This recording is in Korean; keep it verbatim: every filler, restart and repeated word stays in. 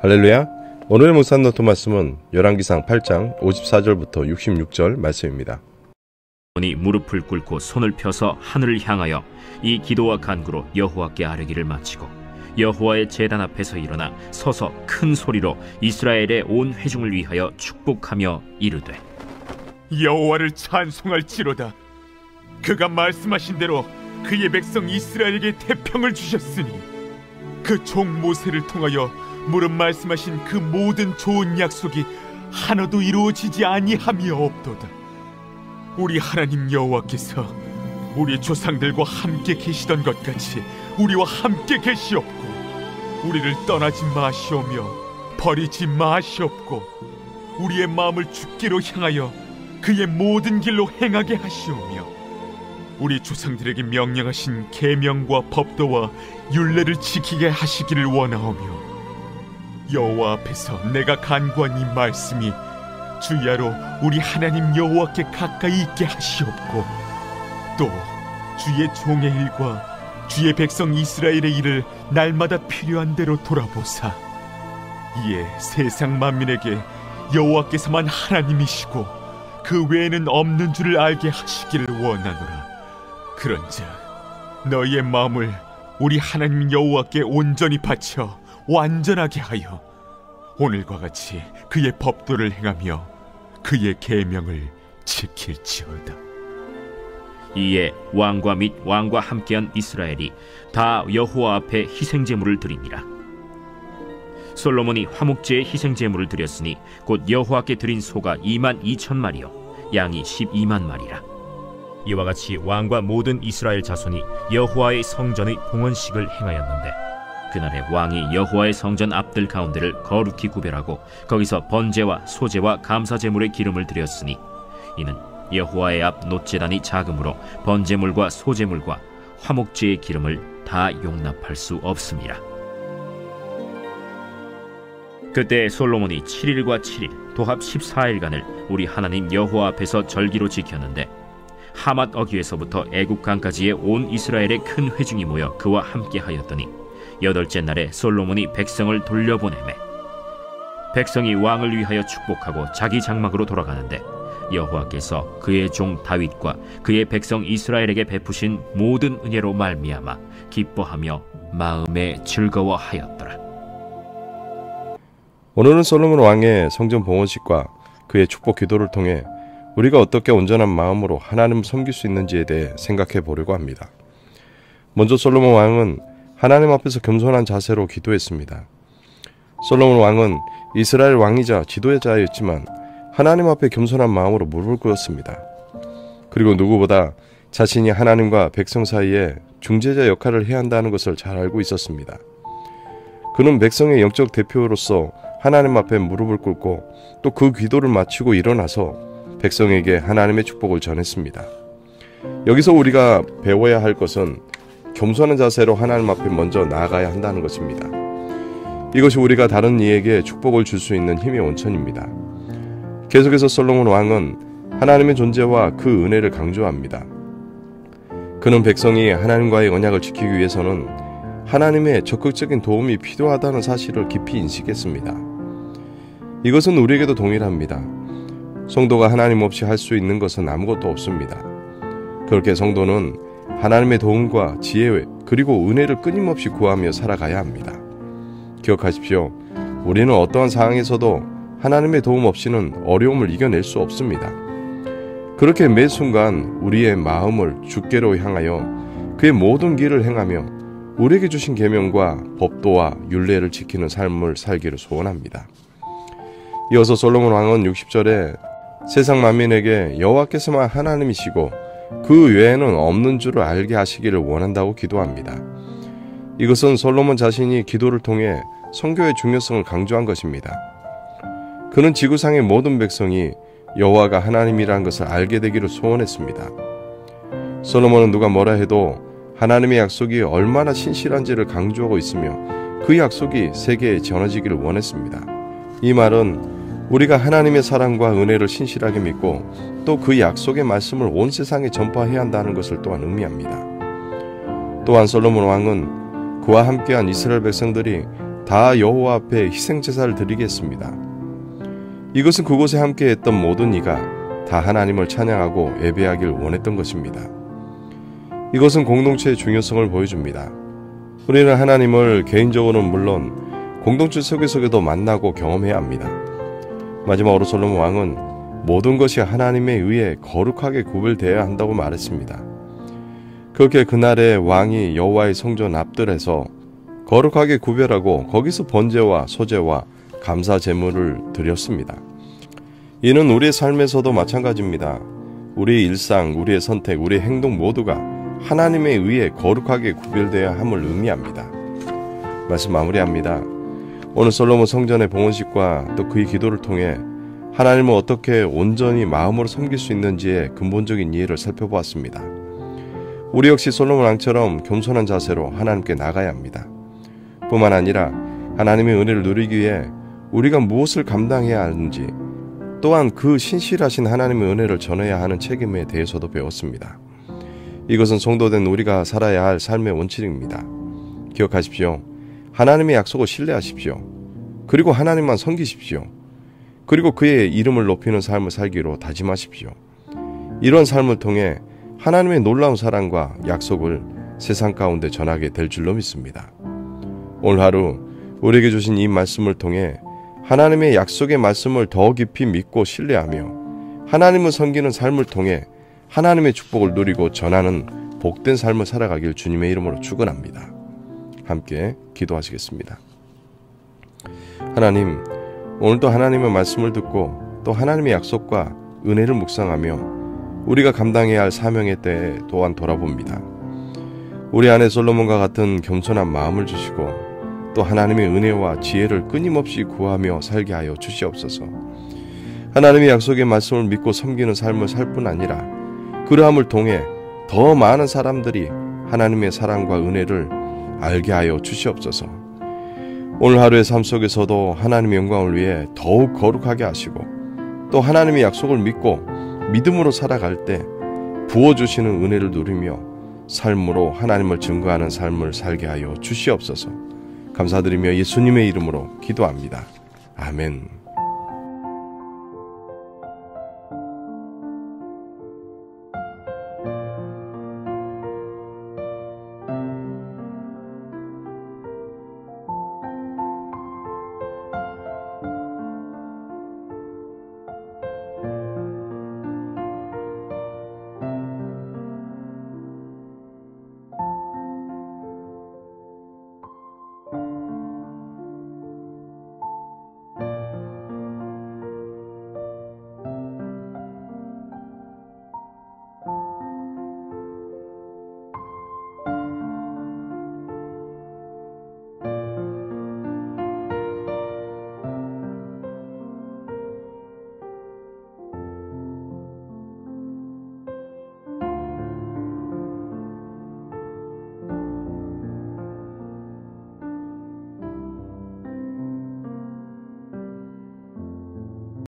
할렐루야. 오늘의 목사 노트 말씀은 열왕기상 팔 장 오십사 절부터 육십육 절 말씀입니다. 이 무릎을 꿇고 손을 펴서 하늘을 향하여 이 기도와 간구로 여호와께 아뢰기를 마치고 여호와의 제단 앞에서 일어나 서서 큰 소리로 이스라엘의 온 회중을 위하여 축복하며 이르되, 여호와를 찬송할지로다. 그가 말씀하신 대로 그의 백성 이스라엘에게 태평을 주셨으니 그 종 모세를 통하여 무릇 말씀하신 그 모든 좋은 약속이 하나도 이루어지지 아니함이 없도다. 우리 하나님 여호와께서 우리 조상들과 함께 계시던 것 같이 우리와 함께 계시옵고 우리를 떠나지 마시오며 버리지 마시옵고 우리의 마음을 주께로 향하여 그의 모든 길로 행하게 하시오며 우리 조상들에게 명령하신 계명과 법도와 율례를 지키게 하시기를 원하오며 여호와 앞에서 내가 간구한 이 말씀이 주야로 우리 하나님 여호와께 가까이 있게 하시옵고 또 주의 종의 일과 주의 백성 이스라엘의 일을 날마다 필요한 대로 돌아보사 이에 세상 만민에게 여호와께서만 하나님이시고 그 외에는 없는 줄을 알게 하시기를 원하노라. 그런즉 너희의 마음을 우리 하나님 여호와께 온전히 바쳐 완전하게 하여 오늘과 같이 그의 법도를 행하며 그의 계명을 지킬지어다. 이에 왕과 및 왕과 함께한 이스라엘이 다 여호와 앞에 희생제물을 드리니라. 솔로몬이 화목제의 희생제물을 드렸으니 곧 여호와께 드린 소가 이만 이천 마리요 양이 십이만 마리라. 이와 같이 왕과 모든 이스라엘 자손이 여호와의 성전의 봉헌식을 행하였는데 그날에 왕이 여호와의 성전 앞들 가운데를 거룩히 구별하고 거기서 번제와 소제와 감사제물의 기름을 드렸으니 이는 여호와의 앞 놋제단이 작으므로 번제물과 소제물과 화목제의 기름을 다 용납할 수 없음이라. 그때 솔로몬이 칠 일과 칠 일 도합 십사 일간을 우리 하나님 여호와 앞에서 절기로 지켰는데 하맛 어귀에서부터 애국강까지의 온 이스라엘의 큰 회중이 모여 그와 함께 하였더니 여덟째 날에 솔로몬이 백성을 돌려보내매 백성이 왕을 위하여 축복하고 자기 장막으로 돌아가는데 여호와께서 그의 종 다윗과 그의 백성 이스라엘에게 베푸신 모든 은혜로 말미암아 기뻐하며 마음에 즐거워하였더라. 오늘은 솔로몬 왕의 성전 봉헌식과 그의 축복 기도를 통해 우리가 어떻게 온전한 마음으로 하나님을 섬길 수 있는지에 대해 생각해 보려고 합니다. 먼저 솔로몬 왕은 하나님 앞에서 겸손한 자세로 기도했습니다. 솔로몬 왕은 이스라엘 왕이자 지도자였지만 하나님 앞에 겸손한 마음으로 무릎을 꿇었습니다. 그리고 누구보다 자신이 하나님과 백성 사이에 중재자 역할을 해야 한다는 것을 잘 알고 있었습니다. 그는 백성의 영적 대표로서 하나님 앞에 무릎을 꿇고 또 그 기도를 마치고 일어나서 백성에게 하나님의 축복을 전했습니다. 여기서 우리가 배워야 할 것은 겸손한 자세로 하나님 앞에 먼저 나아가야 한다는 것입니다. 이것이 우리가 다른 이에게 축복을 줄 수 있는 힘의 원천입니다. 계속해서 솔로몬 왕은 하나님의 존재와 그 은혜를 강조합니다. 그는 백성이 하나님과의 언약을 지키기 위해서는 하나님의 적극적인 도움이 필요하다는 사실을 깊이 인식했습니다. 이것은 우리에게도 동일합니다. 성도가 하나님 없이 할 수 있는 것은 아무것도 없습니다. 그렇게 성도는 하나님의 도움과 지혜 그리고 은혜를 끊임없이 구하며 살아가야 합니다. 기억하십시오. 우리는 어떠한 상황에서도 하나님의 도움 없이는 어려움을 이겨낼 수 없습니다. 그렇게 매 순간 우리의 마음을 주께로 향하여 그의 모든 길을 행하며 우리에게 주신 계명과 법도와 율례를 지키는 삶을 살기를 소원합니다. 이어서 솔로몬 왕은 육십 절에 세상 만민에게 여호와께서만 하나님이시고 그 외에는 없는 줄을 알게 하시기를 원한다고 기도합니다. 이것은 솔로몬 자신이 기도를 통해 선교의 중요성을 강조한 것입니다. 그는 지구상의 모든 백성이 여호와가 하나님이라는 것을 알게 되기를 소원했습니다. 솔로몬은 누가 뭐라 해도 하나님의 약속이 얼마나 신실한지를 강조하고 있으며 그 약속이 세계에 전해지기를 원했습니다. 이 말은 우리가 하나님의 사랑과 은혜를 신실하게 믿고 또 그 약속의 말씀을 온 세상에 전파해야 한다는 것을 또한 의미합니다. 또한 솔로몬 왕은 그와 함께한 이스라엘 백성들이 다 여호와 앞에 희생제사를 드리겠습니다. 이것은 그곳에 함께했던 모든 이가 다 하나님을 찬양하고 예배하길 원했던 것입니다. 이것은 공동체의 중요성을 보여줍니다. 우리는 하나님을 개인적으로는 물론 공동체 속에서도 만나고 경험해야 합니다. 마지막으로 솔로몬 왕은 모든 것이 하나님에 의해 거룩하게 구별되어야 한다고 말했습니다. 그렇게 그날의 왕이 여호와의 성전 앞들에서 거룩하게 구별하고 거기서 번제와 소제와 감사 제물을 드렸습니다. 이는 우리의 삶에서도 마찬가지입니다. 우리의 일상, 우리의 선택, 우리의 행동 모두가 하나님에 의해 거룩하게 구별되어야 함을 의미합니다. 말씀 마무리합니다. 오늘 솔로몬 성전의 봉헌식과 또 그의 기도를 통해 하나님을 어떻게 온전히 마음으로 섬길 수 있는지의 근본적인 이해를 살펴보았습니다. 우리 역시 솔로몬 왕처럼 겸손한 자세로 하나님께 나가야 합니다. 뿐만 아니라 하나님의 은혜를 누리기 위해 우리가 무엇을 감당해야 하는지, 또한 그 신실하신 하나님의 은혜를 전해야 하는 책임에 대해서도 배웠습니다. 이것은 성도된 우리가 살아야 할 삶의 원칙입니다. 기억하십시오. 하나님의 약속을 신뢰하십시오. 그리고 하나님만 섬기십시오. 그리고 그의 이름을 높이는 삶을 살기로 다짐하십시오. 이런 삶을 통해 하나님의 놀라운 사랑과 약속을 세상 가운데 전하게 될 줄로 믿습니다. 오늘 하루 우리에게 주신 이 말씀을 통해 하나님의 약속의 말씀을 더 깊이 믿고 신뢰하며 하나님을 섬기는 삶을 통해 하나님의 축복을 누리고 전하는 복된 삶을 살아가길 주님의 이름으로 축원합니다. 함께 기도하시겠습니다. 하나님, 오늘도 하나님의 말씀을 듣고 또 하나님의 약속과 은혜를 묵상하며 우리가 감당해야 할 사명의 때에 또한 돌아봅니다. 우리 안에 솔로몬과 같은 겸손한 마음을 주시고 또 하나님의 은혜와 지혜를 끊임없이 구하며 살게 하여 주시옵소서. 하나님의 약속의 말씀을 믿고 섬기는 삶을 살 뿐 아니라 그러함을 통해 더 많은 사람들이 하나님의 사랑과 은혜를 알게 하여 주시옵소서. 오늘 하루의 삶 속에서도 하나님의 영광을 위해 더욱 거룩하게 하시고 또 하나님의 약속을 믿고 믿음으로 살아갈 때 부어주시는 은혜를 누리며 삶으로 하나님을 증거하는 삶을 살게 하여 주시옵소서. 감사드리며 예수님의 이름으로 기도합니다. 아멘.